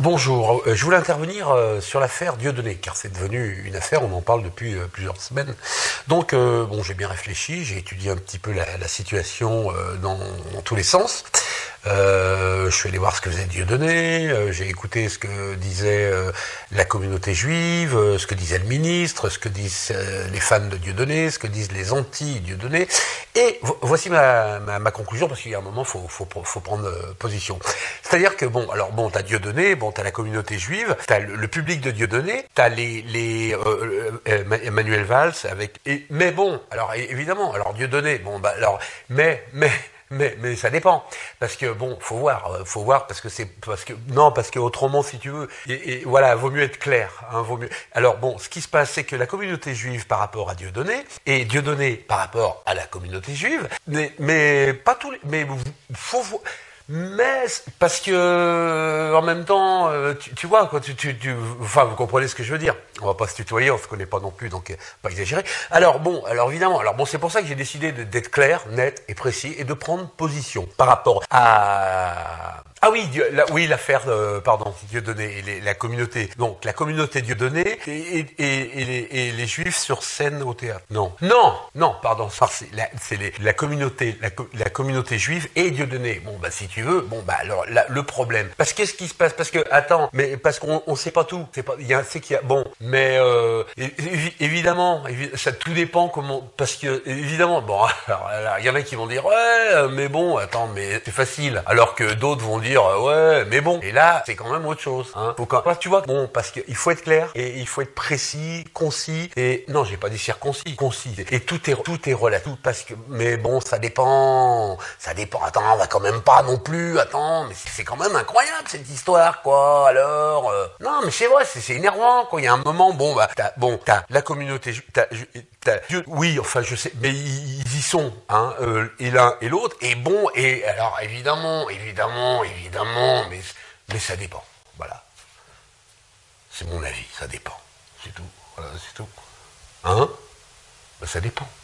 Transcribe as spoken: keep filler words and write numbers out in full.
Bonjour, euh, je voulais intervenir euh, sur l'affaire Dieudonné, car c'est devenu une affaire, on en parle depuis euh, plusieurs semaines. Donc, euh, bon, j'ai bien réfléchi, j'ai étudié un petit peu la, la situation euh, dans, dans tous les sens. Euh, je suis allé voir ce que faisait Dieudonné, euh, j'ai écouté ce que disait euh, la communauté juive, euh, ce que disait le ministre, ce que disent euh, les fans de Dieudonné, ce que disent les anti-Dieudonné. Et vo voici ma, ma, ma conclusion, parce qu'il y a un moment, il faut, faut, faut prendre euh, position. C'est-à-dire que, bon, alors bon, t'as Dieudonné, bon, t'as la communauté juive, t'as le, le public de Dieudonné, t'as les, les euh, euh, Manuel Valls avec... Et, mais bon, alors évidemment, alors Dieudonné, bon, bah alors, mais, mais... Mais, mais ça dépend, parce que bon, faut voir, faut voir, parce que c'est, parce que non, parce que autrement, si tu veux, et, et voilà, vaut mieux être clair, hein, vaut mieux. Alors bon, ce qui se passe, c'est que la communauté juive par rapport à Dieudonné et Dieudonné par rapport à la communauté juive, mais, mais pas tous les, mais faut, mais parce que en même temps, tu, tu vois, quoi, tu, tu, tu, enfin, vous comprenez ce que je veux dire. On va pas se tutoyer, on se connaît pas non plus, donc pas exagérer. Alors bon, alors évidemment, alors bon, c'est pour ça que j'ai décidé d'être clair, net et précis et de prendre position par rapport à ah oui, Dieu, la, oui, l'affaire, euh, pardon, Dieudonné et les, la communauté. Donc, la communauté Dieudonné et, et, et, et, les, et les Juifs sur scène au théâtre. Non, non, non, pardon, c'est la, la communauté, la, la communauté juive et Dieudonné. Bon, bah si tu veux, bon, bah alors la, le problème. Parce qu'est-ce qui se passe? Parce que attends, mais parce qu'on on sait pas tout. C'est pas, il y a, c'est qu'il y a, bon, mais euh, évidemment, ça tout dépend comment. Parce que évidemment, bon, alors il y en a qui vont dire ouais, mais bon, attends, mais c'est facile. Alors que d'autres vont dire ouais, mais bon. Et là, c'est quand même autre chose. Hein. Faut quand... Tu vois, bon, parce qu'il faut être clair et il faut être précis, concis. Et non, j'ai pas dit circoncis, concis. Et tout est tout est relatif. Parce que, mais bon, ça dépend, ça dépend. Attends, on va quand même pas non plus. Attends, mais c'est quand même incroyable cette histoire, quoi. Alors, euh... non, mais c'est vrai, c'est énervant, quoi. Il y a un moment, bon, bah, t'as, bon, t'as la communauté, t'as, t'as, oui, enfin, je sais, mais ils, ils y sont, hein, euh, et l'un et l'autre. Et bon, et alors, évidemment, évidemment, évidemment. Évidemment, mais, mais ça dépend. Voilà. C'est mon avis, ça dépend. C'est tout. Voilà, c'est tout. Hein? Ben, ça dépend.